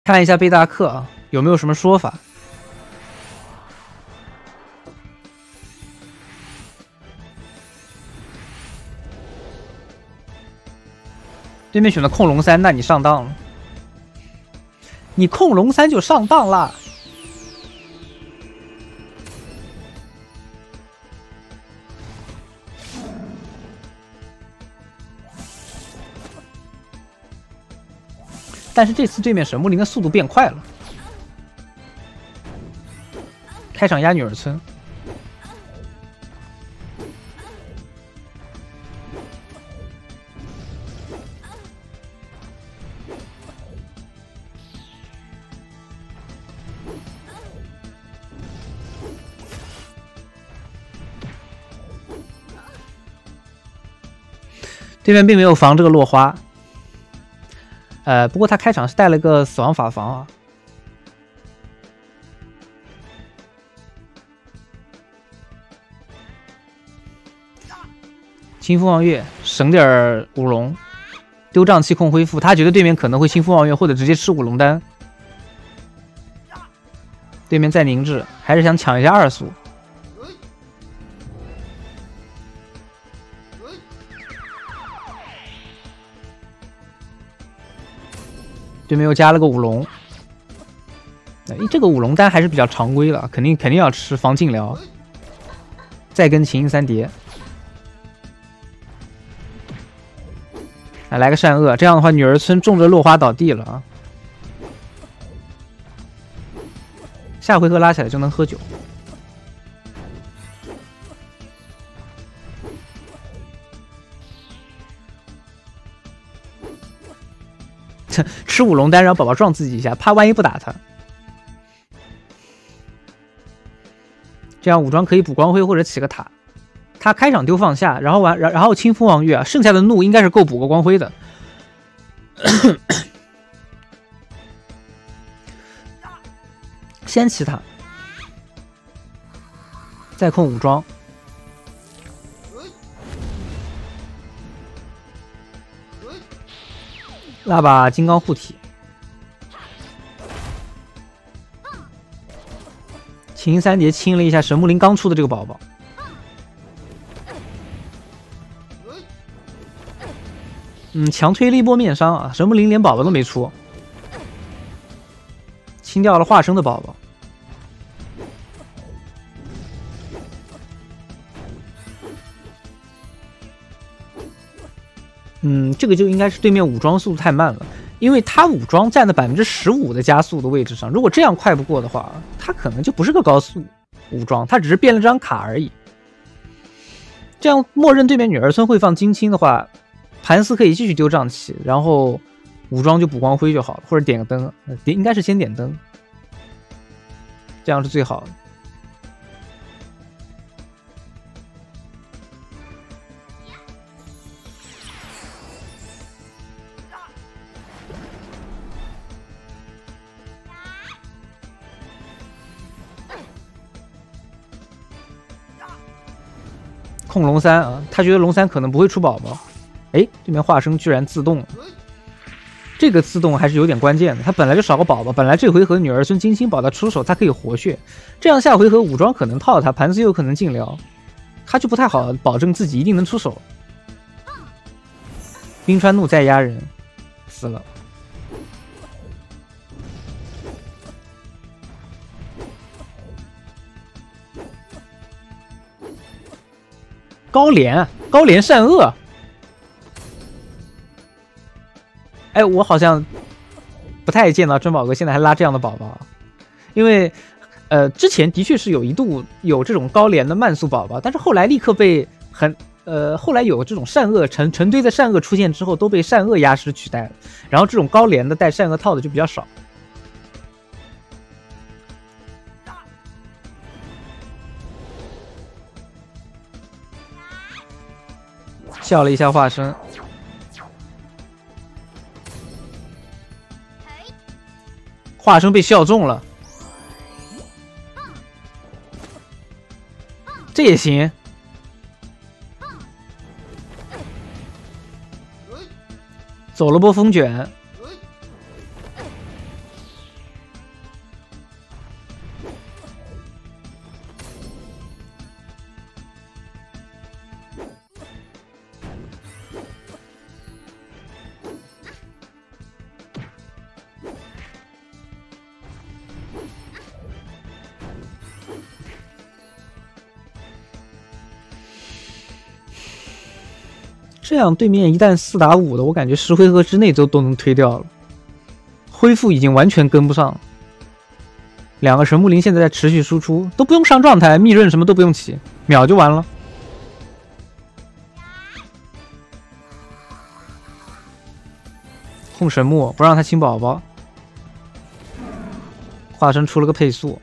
看一下贝大克啊，有没有什么说法？对面选的控龙3，那你上当了。你控龙3就上当了。但是这次对面神木林的速度变快了，开场压女儿村。对面并没有防这个落花。不过他开场是带了个死亡法防啊。清风望月省点舞龙，丢瘴气控恢复，他觉得对面可能会清风望月或者直接吃舞龙丹。对面再凝滞，还是想抢一下2速。对面又加了个舞龙，这个舞龙丹还是比较常规的，肯定要吃防禁疗，再跟琴音3叠，来个善恶，这样的话女儿村中着落花倒地了啊！下回合拉起来就能喝酒。吃舞龙丹让宝宝撞自己一下，怕万一不打他。这样武装可以补光辉或者起个塔。他开场丢放下，然后清风望月啊，剩下的怒应该是够补个光辉的。先起塔，再控武装。拉把金刚护体，琴音3叠清了一下神木林刚出的这个宝宝。强推了一波面伤啊！神木林连宝宝都没出，清掉了化生的宝宝。这个就应该是对面武装速度太慢了，因为他武装占了15%的加速的位置上，如果这样快不过的话，他可能就不是个高速武装，他只是变了张卡而已。这样默认对面女儿村会放金青的话，盘丝可以继续丢瘴气，然后武装就补光辉就好了，或者点个灯，应该是先点灯，这样是最好的。控龙3啊，他觉得龙3可能不会出宝宝。哎，对面化生居然自动了，这个自动还是有点关键的。他本来就少个宝宝，本来这回合女儿孙金星宝他出手，他可以活血，这样下回合武装可能套他，盘子又有可能进疗，他就不太好保证自己一定能出手。冰川怒再压人，死了。高连善恶，哎，我好像不太见到珍宝哥现在还拉这样的宝宝，因为之前的确是一度有这种高连的慢速宝宝，但是后来立刻被后来有这种善恶成堆的善恶出现之后，都被善恶压师取代了，然后这种高连的带善恶套的就比较少。笑了一下化身，化身被笑中了，这也行。走了波风卷， 这样对面一旦4打5的，我感觉10回合之内都能推掉了。恢复已经完全跟不上。2个神木林现在在持续输出，都不用上状态，密润什么都不用起，秒就完了。控神木不让他清宝宝，化身出了个配速，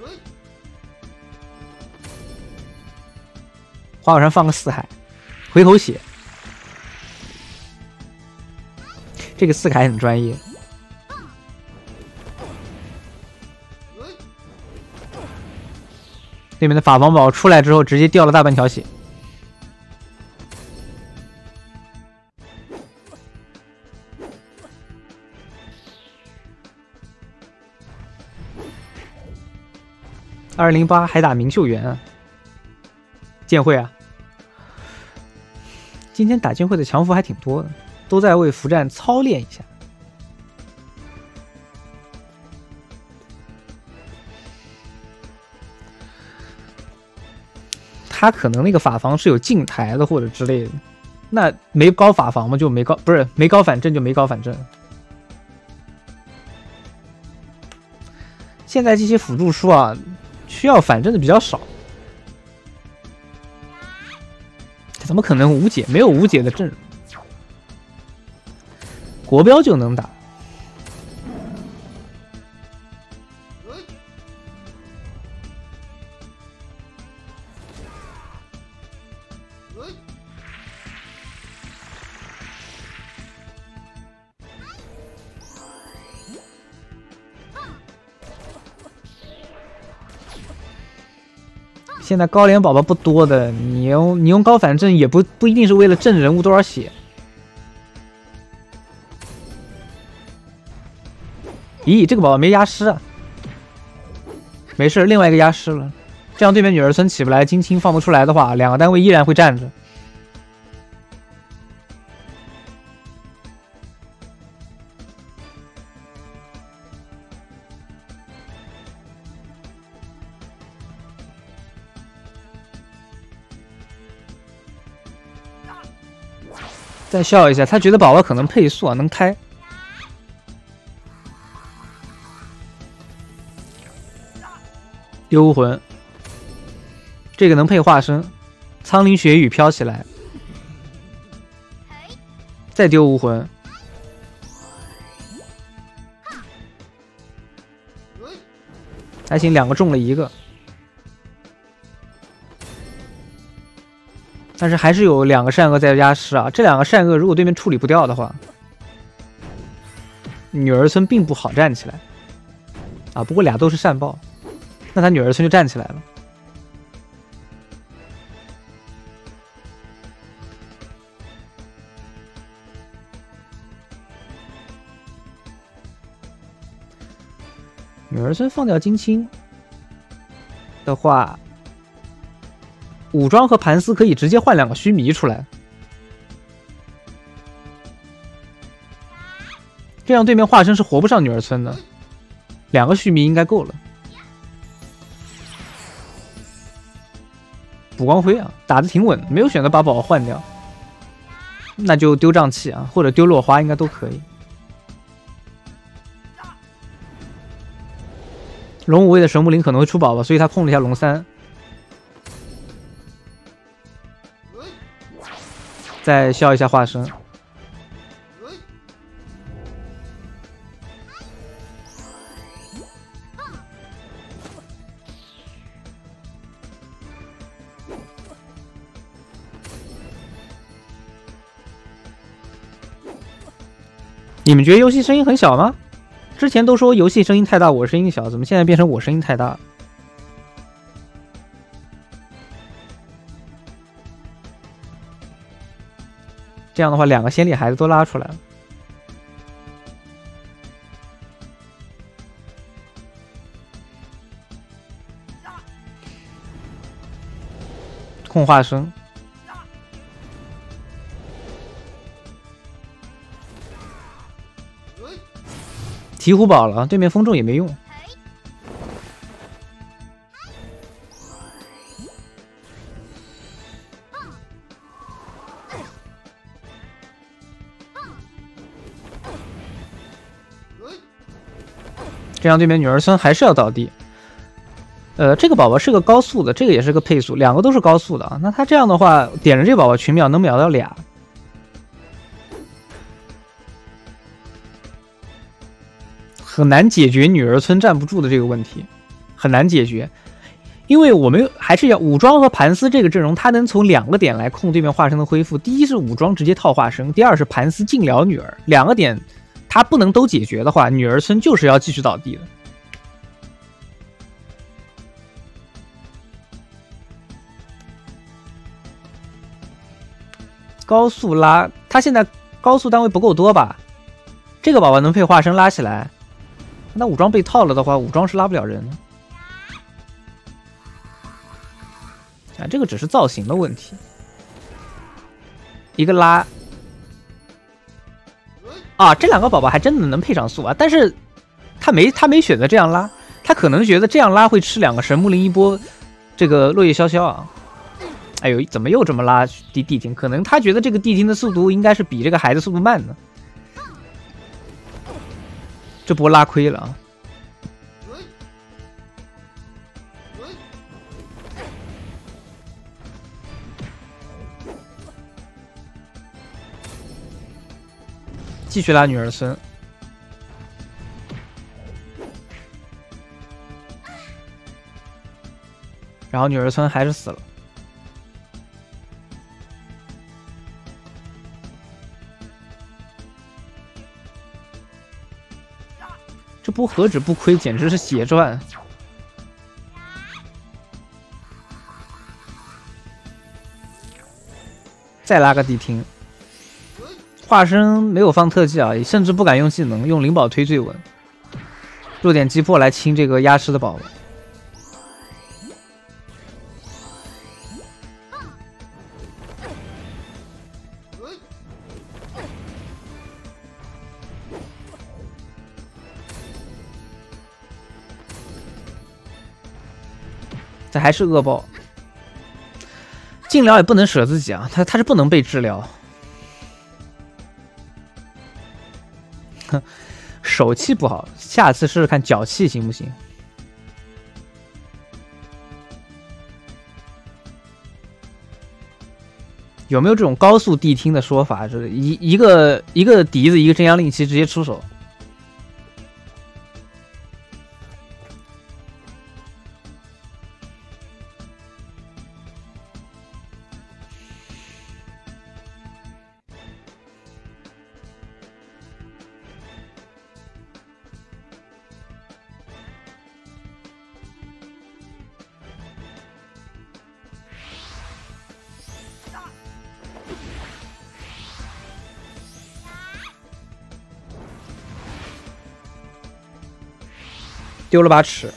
花果山放个4海，回头血。这个4海很专业。对面的法王宝出来之后，直接掉了大半条血。208还打明秀园啊，剑会啊！今天打剑会的强服还挺多的，都在为服战操练一下。他可能那个法防是有静台的或者之类的，那没高法防嘛，就没高，不是没高反正就没高反正。现在这些辅助书啊，需要反正的比较少。怎么可能无解？没有无解的阵容，国标就能打。现在高连宝宝不多的，你用高反正也不一定是为了挣人物多少血。咦，这个宝宝没压尸啊？没事，另外一个压尸了。这样对面女儿村起不来，金青放不出来的话，2个单位依然会站着。再笑一下，他觉得宝宝可能配速啊，能开。丢魂，这个能配化身，苍灵雪雨飘起来，再丢无魂，还行，2个中了1个。但是还是有2个善恶在压尸啊！这2个善恶如果对面处理不掉的话，女儿村并不好站起来啊。不过俩都是善报，那他女儿村就站起来了。女儿村放掉金青的话，武装和盘丝可以直接换2个须弥出来，这样对面化身是活不上女儿村的，2个须弥应该够了。补光辉啊，打得挺稳，没有选择把宝宝换掉，那就丢瘴气啊，或者丢落花应该都可以。龙5位的神木林可能会出宝宝，所以他控了一下龙3。再笑一下化身，你们觉得游戏声音很小吗？之前都说游戏声音太大，我声音小，怎么现在变成我声音太大了？这样的话，2个先烈孩子都拉出来了。控化身，醍醐宝了，对面风咒也没用。 这样对面女儿村还是要倒地。这个宝宝是个高速的，这个也是个配速，两个都是高速的啊。那他这样的话，点着这个宝宝群秒能秒到俩，很难解决女儿村站不住的这个问题，很难解决。因为我们还是要武装和盘丝这个阵容，它能从2个点来控对面化身的恢复。第一是武装直接套化身，第二是盘丝尽疗女儿。2个点它不能都解决的话，女儿村就是要继续倒地的。高速拉，他现在高速单位不够多吧？这个宝宝能配化身拉起来，那武装被套了的话，武装是拉不了人的。啊，这个只是造型的问题。一个拉，啊，这2个宝宝还真的能配上速啊，但是他没选择这样拉，他可能觉得这样拉会吃2个神木林一波这个落叶萧萧啊。哎呦，怎么又这么拉地听？可能他觉得这个地听的速度应该是比这个孩子速度慢的，这波拉亏了啊！继续拉女儿村，然后女儿村还是死了。这波何止不亏，简直是血赚！再拉个地听，化身没有放特技啊，甚至不敢用技能，用灵宝推最稳。弱点击破来清这个压尸的宝宝。这还是恶爆，禁疗也不能舍自己啊，他是不能被治疗。哼，手气不好，下次试试看脚气行不行？有没有这种高速地听的说法？就是一个笛子，一个真阳令旗直接出手。丢了把尺，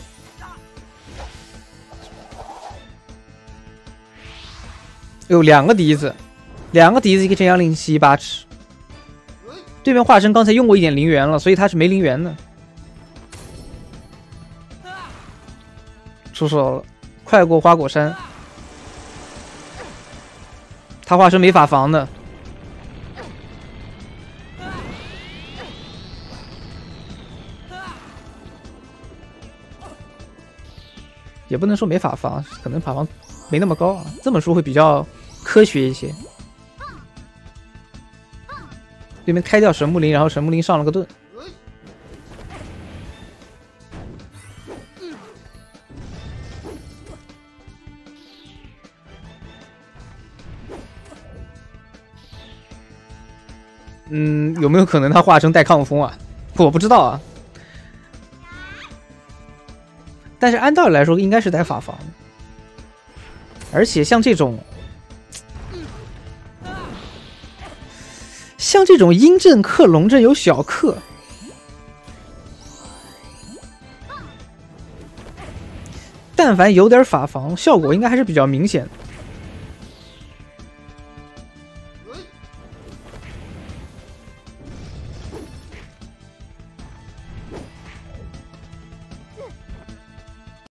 有2个笛子，一个真阳令旗，1把尺。对面化身刚才用过一点灵元了，所以他是没灵元的。出手了，快过花果山。他化身没法防的。也不能说没法防，可能法防没那么高啊。这么说会比较科学一些。对面开掉神木林，然后神木林上了个盾。有没有可能他化身带抗风啊？我不知道啊。但是按道理来说，应该是带法防的。而且像这种阴阵克龙阵有小克，但凡有点法防，效果应该还是比较明显的。